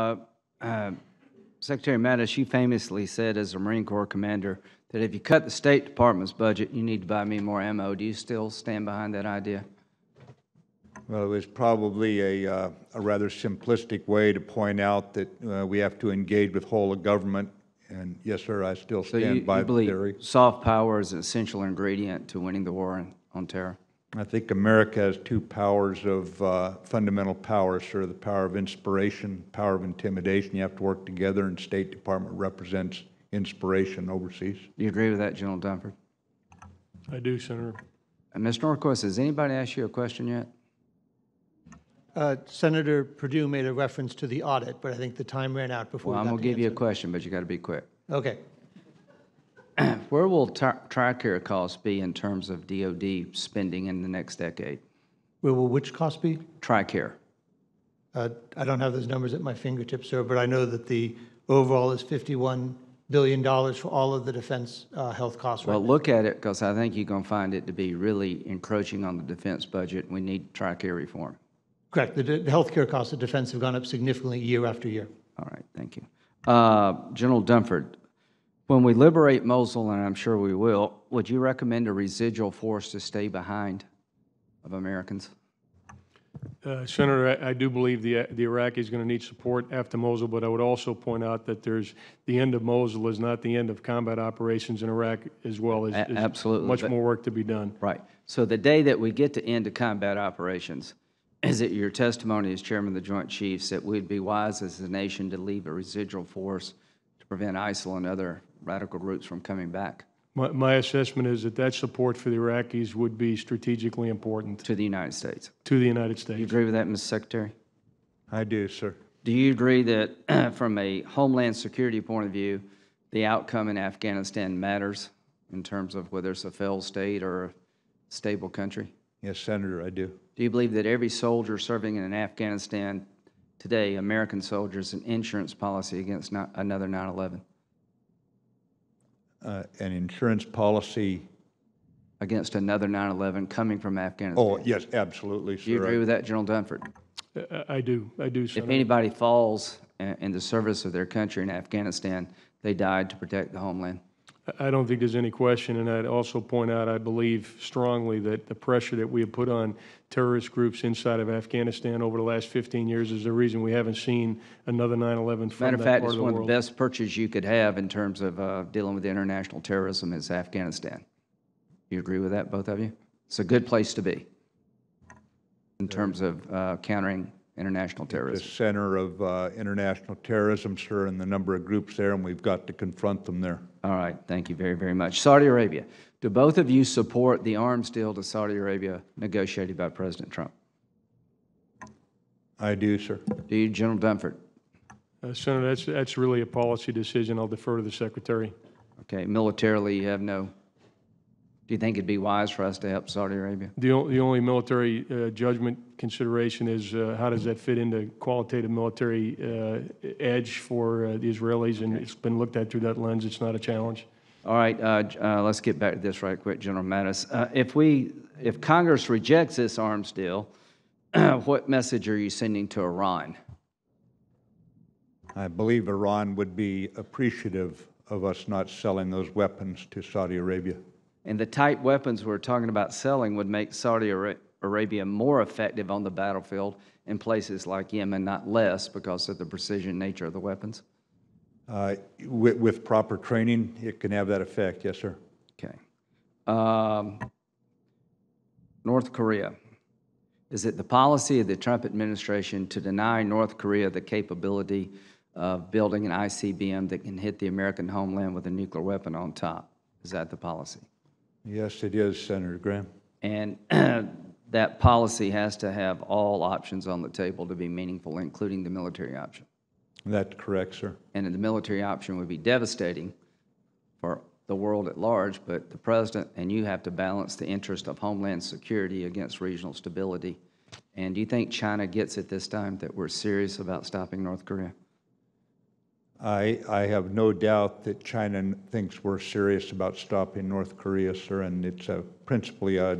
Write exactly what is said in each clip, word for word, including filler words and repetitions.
Uh, Secretary Mattis, you famously said as a Marine Corps commander that if you cut the State Department's budget, you need to buy me more ammo. Do you still stand behind that idea? Well, it was probably a, uh, a rather simplistic way to point out that uh, we have to engage with whole of government. And yes, sir, I still So stand you, by you the theory. believe soft power is an essential ingredient to winning the war on, on terror? I think America has two powers of uh, fundamental powers, sir, the power of inspiration, power of intimidation. You have to work together, and State Department represents inspiration overseas. Do you agree with that, General Dunford? I do, Senator. And Mister Norquist, has anybody asked you a question yet? Uh, Senator Perdue made a reference to the audit, but I think the time ran out before Well, we I'm got going to to give you a answer. question, but you got to be quick. Okay. Where will tri- TRICARE costs be in terms of D O D spending in the next decade? Where will which cost be? TRICARE. Uh, I don't have those numbers at my fingertips, sir, but I know that the overall is fifty-one billion dollars for all of the defense uh, health costs. Well, right look at it, because I think you're going to find it to be really encroaching on the defense budget. We need TRICARE reform. now. Correct. The, the healthcare costs of defense have gone up significantly year after year. All right, thank you. Uh, General Dunford, when we liberate Mosul, and I'm sure we will, would you recommend a residual force to stay behind of Americans? Uh, Senator, I, I do believe the, the Iraqis is going to need support after Mosul, but I would also point out that there's the end of Mosul is not the end of combat operations in Iraq as well. As, A- absolutely, much but- more work to be done. Right. So the day that we get to end the combat operations, is it your testimony as Chairman of the Joint Chiefs that we'd be wise as a nation to leave a residual force to prevent ISIL and other radical groups from coming back My, my assessment is that that support for the Iraqis would be strategically important to the United States? to the United Do you States. agree with that, Mister Secretary? I do, sir. Do you agree that from a homeland security point of view, the outcome in Afghanistan matters in terms of whether it's a failed state or a stable country? Yes, Senator, I do. Do you believe that every soldier serving in Afghanistan today, American soldiers, an insurance policy against not another nine eleven? Uh, an insurance policy. Against another nine eleven coming from Afghanistan? Oh, yes, absolutely, sir. Do you agree with that, General Dunford? Uh, I do. I do, If Senator. anybody falls in in the service of their country in Afghanistan, they died to protect the homeland. I don't think there's any question, and I'd also point out, I believe strongly that the pressure that we have put on terrorist groups inside of Afghanistan over the last fifteen years is the reason we haven't seen another nine eleven from Matter that of fact, part it's of the one of the world. best purchases you could have in terms of uh, dealing with international terrorism is Afghanistan. You agree with that, both of you? It's a good place to be in terms of uh, countering international The terrorism. center of uh, international terrorism, sir, and the number of groups there, and we've got to confront them there. All right, thank you very, very much. Saudi Arabia, do both of you support the arms deal to Saudi Arabia negotiated by President Trump? I do, sir. Do you, General Dunford? Uh, Senator, that's, that's really a policy decision. I'll defer to the Secretary. Okay, militarily, you have no, do you think it'd be wise for us to help Saudi Arabia? The, o- the only military uh, judgment consideration is uh, how does that fit into qualitative military uh, edge for uh, the Israelis, and it's been looked at through that lens. It's not a challenge. All right, uh, j- uh, let's get back to this right quick, General Mattis. Uh, if we, if Congress rejects this arms deal, what message are you sending to Iran? I believe Iran would be appreciative of us not selling those weapons to Saudi Arabia. And the type weapons we're talking about selling would make Saudi Ara- Arabia more effective on the battlefield in places like Yemen, not less, because of the precision nature of the weapons? Uh, with, with proper training, it can have that effect, yes, sir. Okay. Um, North Korea. Is it the policy of the Trump administration to deny North Korea the capability of building an I C B M that can hit the American homeland with a nuclear weapon on top? Is that the policy? Yes, it is, Senator Graham. And that policy has to have all options on the table to be meaningful, including the military option. That's correct, sir. And the military option would be devastating for the world at large, but the President and you have to balance the interest of homeland security against regional stability. And do you think China gets it this time that we're serious about stopping North Korea? I, I have no doubt that China thinks we're serious about stopping North Korea, sir, and it's a, principally a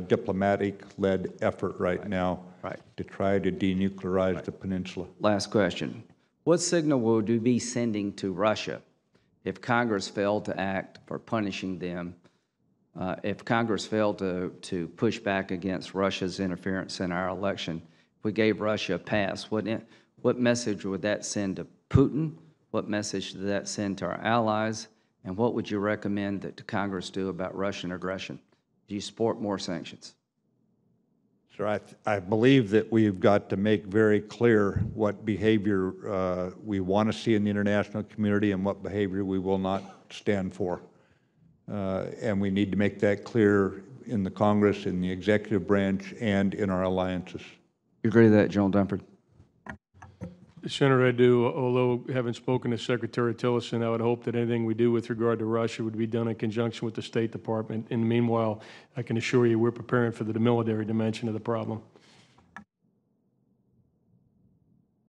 diplomatic-led effort right now Right. to try to denuclearize the peninsula. Last question. What signal would we be sending to Russia if Congress failed to act for punishing them, uh, if Congress failed to, to push back against Russia's interference in our election? If we gave Russia a pass, what, in, what message would that send to Putin? What message does that send to our allies? And what would you recommend that the Congress do about Russian aggression? Do you support more sanctions? Sir, I, th- I believe that we've got to make very clear what behavior uh, we want to see in the international community and what behavior we will not stand for. Uh, and we need to make that clear in the Congress, in the executive branch, and in our alliances. You agree with that, General Dunford? Senator, I do, although having spoken to Secretary Tillerson, I would hope that anything we do with regard to Russia would be done in conjunction with the State Department. And meanwhile, I can assure you we're preparing for the military dimension of the problem.